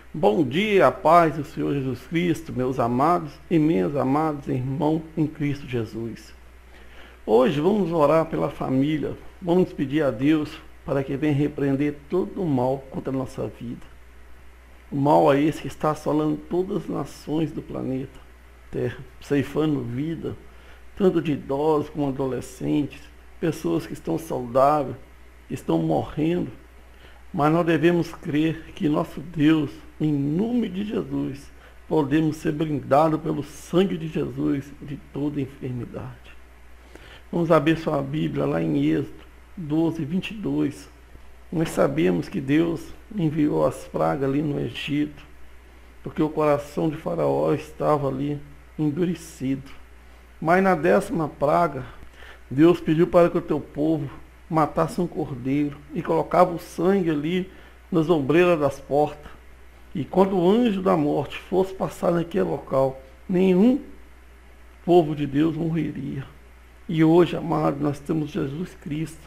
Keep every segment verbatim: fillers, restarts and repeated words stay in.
Bom dia, a paz do Senhor Jesus Cristo, meus amados e minhas amadas irmãos em Cristo Jesus. Hoje vamos orar pela família, vamos pedir a Deus para que venha repreender todo o mal contra a nossa vida. O mal é esse que está assolando todas as nações do planeta Terra, ceifando vida, tanto de idosos como adolescentes, pessoas que estão saudáveis, que estão morrendo. Mas nós devemos crer que nosso Deus, em nome de Jesus, podemos ser blindados pelo sangue de Jesus de toda enfermidade. Vamos abrir sua Bíblia lá em Êxodo doze, vinte e dois. Nós sabemos que Deus enviou as pragas ali no Egito, porque o coração de Faraó estava ali endurecido. Mas na décima praga, Deus pediu para que o teu povo matasse um cordeiro e colocava o sangue ali nas ombreiras das portas. E quando o anjo da morte fosse passar naquele local, nenhum povo de Deus morreria. E hoje, amado, nós temos Jesus Cristo,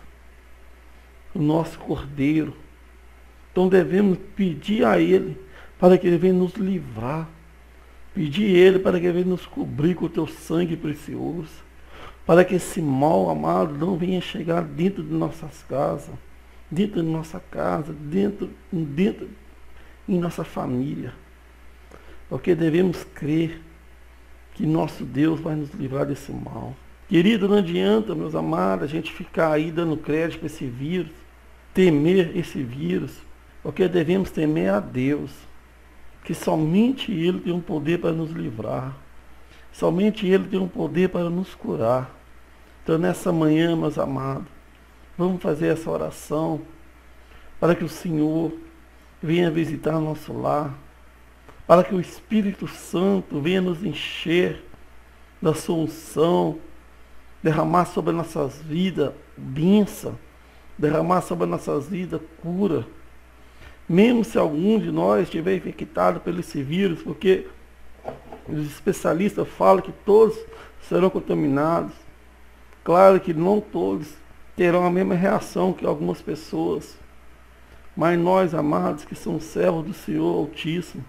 o nosso cordeiro. Então devemos pedir a Ele para que Ele venha nos livrar. Pedir a Ele para que Ele venha nos cobrir com o teu sangue precioso, para que esse mal, amado, não venha chegar dentro de nossas casas, dentro de nossa casa, dentro, dentro em nossa família. Porque devemos crer que nosso Deus vai nos livrar desse mal. Querido, não adianta, meus amados, a gente ficar aí dando crédito para esse vírus, temer esse vírus, porque devemos temer a Deus, que somente Ele tem um poder para nos livrar. Somente Ele tem um poder para nos curar. Então nessa manhã, meus amados, vamos fazer essa oração para que o Senhor venha visitar nosso lar, para que o Espírito Santo venha nos encher da sua unção, derramar sobre nossas vidas bênção, derramar sobre nossas vidas cura. Mesmo se algum de nós estiver infectado pelo esse vírus, porque os especialistas falam que todos serão contaminados. Claro que não todos terão a mesma reação que algumas pessoas. Mas nós, amados, que somos servos do Senhor Altíssimo,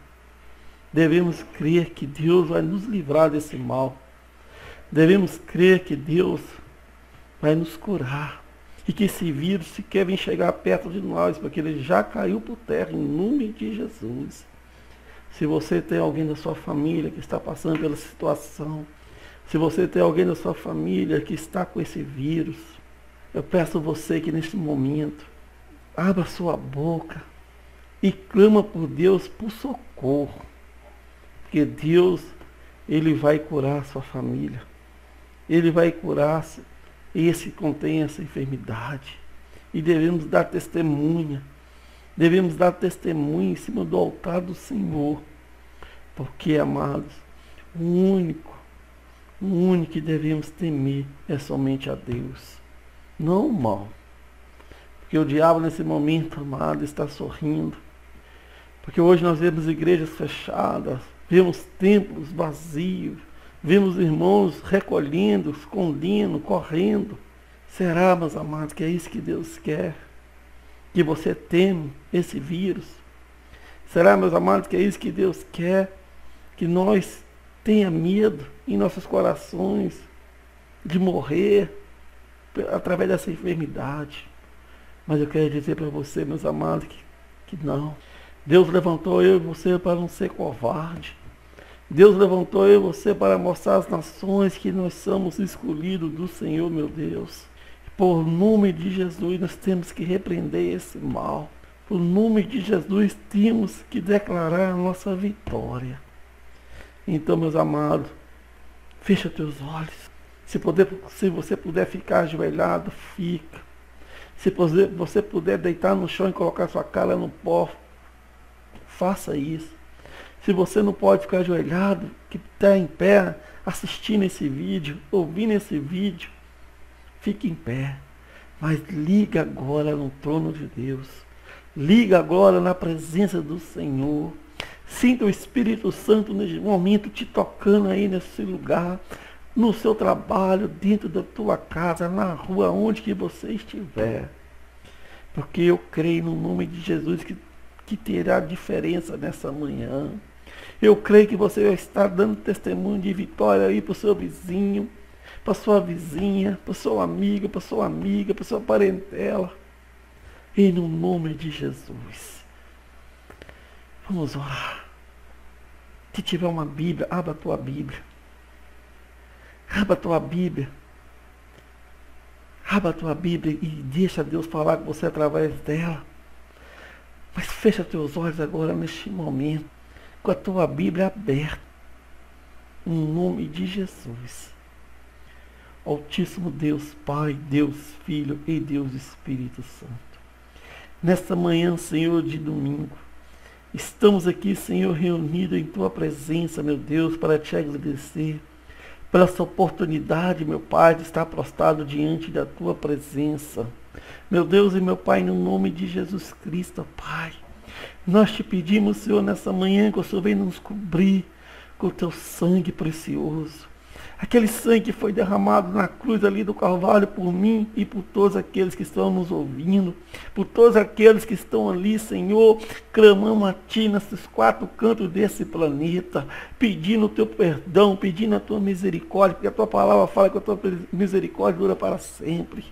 devemos crer que Deus vai nos livrar desse mal. Devemos crer que Deus vai nos curar. E que esse vírus sequer vem chegar perto de nós, porque ele já caiu por terra, em nome de Jesus. Se você tem alguém da sua família que está passando pela situação, se você tem alguém da sua família que está com esse vírus, eu peço a você que neste momento, abra sua boca e clama por Deus por socorro. Porque Deus, Ele vai curar a sua família. Ele vai curar esse que contém essa enfermidade. E devemos dar testemunha. Devemos dar testemunha em cima do altar do Senhor. Porque, amados, o único, o único que devemos temer é somente a Deus, não o mal. Porque o diabo nesse momento, amado, está sorrindo. Porque hoje nós vemos igrejas fechadas, vemos templos vazios, vemos irmãos recolhendo, escondendo, correndo. Será, meus amados, que é isso que Deus quer? Que você teme esse vírus? Será, meus amados, que é isso que Deus quer? Que nós tenha medo em nossos corações de morrer através dessa enfermidade. Mas eu quero dizer para você, meus amados, que, que não. Deus levantou eu e você para não ser covarde. Deus levantou eu e você para mostrar às nações que nós somos escolhidos do Senhor, meu Deus. Por nome de Jesus, nós temos que repreender esse mal. Por nome de Jesus, temos que declarar a nossa vitória. Então, meus amados, fecha teus olhos. Se, puder, se você puder ficar ajoelhado, fica. Se você puder deitar no chão e colocar sua cara no pó, faça isso. Se você não pode ficar ajoelhado, que está em pé, assistindo esse vídeo, ouvindo esse vídeo, fique em pé. Mas liga agora no trono de Deus. Liga agora na presença do Senhor. Sinta o Espírito Santo nesse momento te tocando aí nesse lugar, no seu trabalho, dentro da tua casa, na rua, onde que você estiver. Porque eu creio no nome de Jesus que que terá diferença nessa manhã. Eu creio que você vai estar dando testemunho de vitória aí para o seu vizinho, para sua vizinha, para o seu amigo, para sua amiga, para sua parentela. E no nome de Jesus. Vamos orar. Se tiver uma Bíblia, abra a tua Bíblia. Abra a tua Bíblia. Abra a tua Bíblia e deixa Deus falar com você através dela. Mas fecha teus olhos agora neste momento, com a tua Bíblia aberta. Em nome de Jesus. Altíssimo Deus, Pai, Deus Filho e Deus Espírito Santo. Nesta manhã, Senhor, de domingo, estamos aqui, Senhor, reunidos em Tua presença, meu Deus, para Te agradecer pela essa oportunidade, meu Pai, de estar prostrado diante da Tua presença. Meu Deus e meu Pai, no nome de Jesus Cristo, Pai, nós Te pedimos, Senhor, nessa manhã, que o Senhor venha nos cobrir com o Teu sangue precioso. Aquele sangue que foi derramado na cruz ali do Calvário por mim e por todos aqueles que estão nos ouvindo, por todos aqueles que estão ali, Senhor, clamando a Ti nesses quatro cantos desse planeta, pedindo o Teu perdão, pedindo a Tua misericórdia, porque a Tua palavra fala que a Tua misericórdia dura para sempre.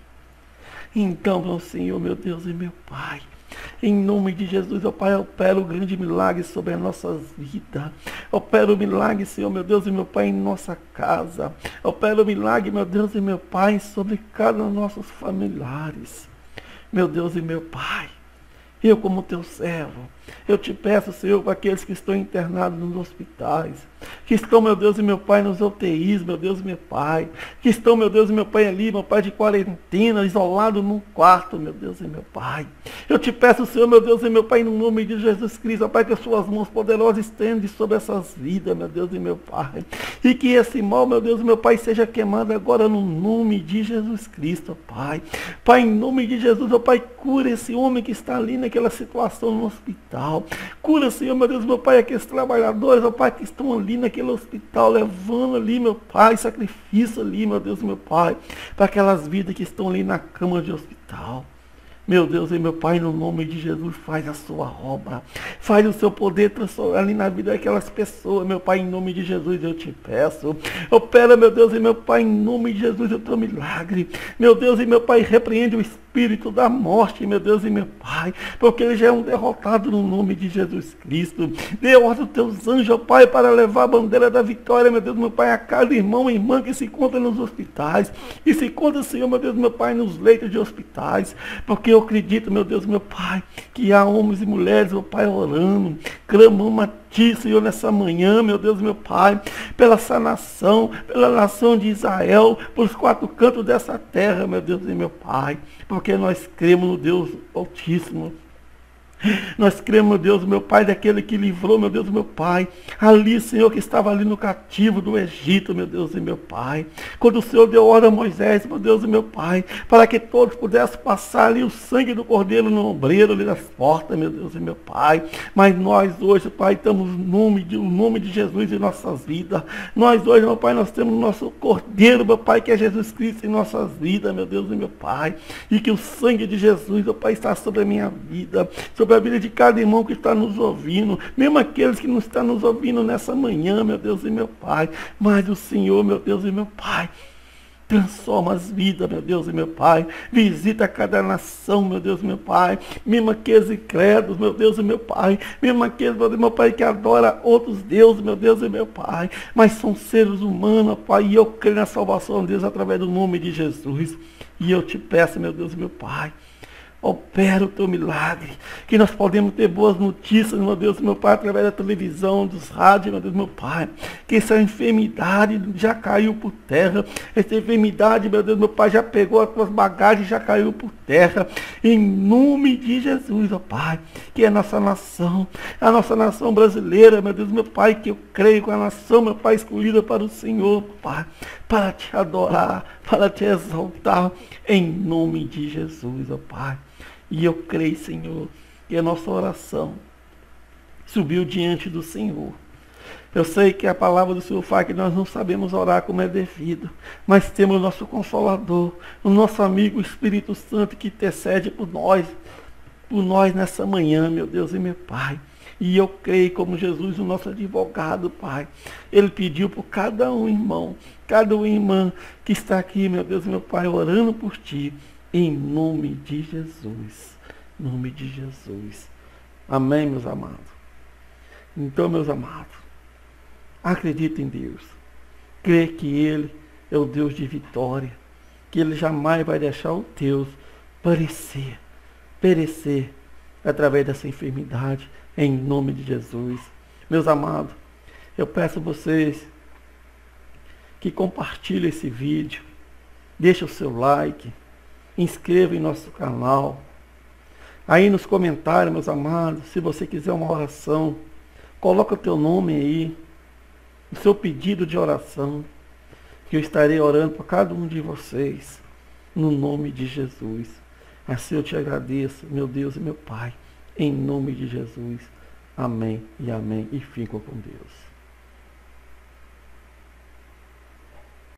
Então, meu Senhor, meu Deus e meu Pai, em nome de Jesus, ó Pai, opera o grande milagre sobre as nossas vidas. Opera o milagre, Senhor, meu Deus e meu Pai, em nossa casa. Opera o milagre, meu Deus e meu Pai, sobre cada um dos nossos familiares. Meu Deus e meu Pai, eu como Teu servo, eu Te peço, Senhor, para aqueles que estão internados nos hospitais, que estão, meu Deus e meu Pai, nos U T Is, meu Deus e meu Pai, que estão, meu Deus e meu Pai, ali, meu Pai, de quarentena, isolado num quarto, meu Deus e meu Pai. Eu Te peço, Senhor, meu Deus e meu Pai, no nome de Jesus Cristo, ó Pai, que as Suas mãos poderosas estendem sobre essas vidas, meu Deus e meu Pai, e que esse mal, meu Deus e meu Pai, seja queimado agora no nome de Jesus Cristo, ó Pai. Pai, em nome de Jesus, ó Pai, cura esse homem que está ali naquela situação no hospital. Cura, Senhor, meu Deus, meu Pai, aqueles trabalhadores, ó Pai, que estão ali naquele hospital, levando ali, meu Pai, sacrifício ali, meu Deus, meu Pai, para aquelas vidas que estão ali na cama de hospital. Meu Deus e meu Pai, no nome de Jesus, faz a sua obra. Faz o seu poder transformar ali na vida daquelas pessoas. Meu Pai, em nome de Jesus, eu Te peço. Opera, meu Deus e meu Pai, em nome de Jesus, o Teu milagre. Meu Deus e meu Pai, repreende o espírito da morte, meu Deus e meu Pai, porque ele já é um derrotado no nome de Jesus Cristo. Dê ordem aos Teus anjos, ó Pai, para levar a bandeira da vitória, meu Deus, meu Pai, a cada irmão e irmã que se encontra nos hospitais, e se encontra, Senhor, meu Deus, meu Pai, nos leitos de hospitais, porque eu acredito, meu Deus, meu Pai, que há homens e mulheres, meu Pai, orando, clamando a Ti, Senhor, nessa manhã, meu Deus, meu Pai, pela essa nação, pela nação de Israel, pelos quatro cantos dessa terra, meu Deus e meu Pai, porque nós cremos no Deus Altíssimo. Nós cremos, meu Deus, meu Pai, daquele que livrou, meu Deus, meu Pai, ali, Senhor, que estava ali no cativo do Egito, meu Deus e meu Pai. Quando o Senhor deu ordem a Moisés, meu Deus e meu Pai, para que todos pudessem passar ali o sangue do cordeiro no ombreiro, ali nas portas, meu Deus e meu Pai. Mas nós hoje, Pai, estamos no nome de, no nome de Jesus em nossas vidas. Nós hoje, meu Pai, nós temos o nosso cordeiro, meu Pai, que é Jesus Cristo em nossas vidas, meu Deus e meu Pai. E que o sangue de Jesus, meu Pai, está sobre a minha vida, sobre a vida de cada irmão que está nos ouvindo, mesmo aqueles que não estão nos ouvindo nessa manhã, meu Deus e meu Pai, mas o Senhor, meu Deus e meu Pai, transforma as vidas, meu Deus e meu Pai, visita cada nação, meu Deus e meu Pai, mesmo aqueles incrédulos, meu Deus e meu Pai, mesmo aqueles, meu Deus e meu Pai, que adora outros deuses, meu Deus e meu Pai, mas são seres humanos, Pai, e eu creio na salvação de Deus através do nome de Jesus, e eu Te peço, meu Deus e meu Pai, opera o Teu milagre, que nós podemos ter boas notícias, meu Deus, meu Pai, através da televisão, dos rádios, meu Deus, meu Pai, que essa enfermidade já caiu por terra, essa enfermidade, meu Deus, meu Pai, já pegou as Tuas bagagens, já caiu por terra, em nome de Jesus, ó Pai, que é a nossa nação, a nossa nação brasileira, meu Deus, meu Pai, que eu creio com a nação, meu Pai, escolhida para o Senhor, Pai, para Te adorar, para Te exaltar, em nome de Jesus, ó Pai. E eu creio, Senhor, que a nossa oração subiu diante do Senhor. Eu sei que a palavra do Senhor fala que nós não sabemos orar como é devido, mas temos o nosso Consolador, o nosso amigo o Espírito Santo que intercede por nós. por nós nessa manhã, meu Deus e meu Pai. E eu creio como Jesus, o nosso advogado, Pai. Ele pediu por cada um irmão, cada um irmã que está aqui, meu Deus e meu Pai, orando por Ti, em nome de Jesus. Em nome de Jesus. Amém, meus amados. Então, meus amados, acredita em Deus. Crê que Ele é o Deus de vitória, que Ele jamais vai deixar o Deus perecer, perecer através dessa enfermidade, em nome de Jesus. Meus amados, eu peço a vocês que compartilhem esse vídeo, deixe o seu like, inscreva em nosso canal. Aí nos comentários, meus amados, se você quiser uma oração, coloca o teu nome aí, o seu pedido de oração, que eu estarei orando por cada um de vocês, no nome de Jesus. Assim eu te agradeço, meu Deus e meu Pai, em nome de Jesus. Amém e amém. E fico com Deus.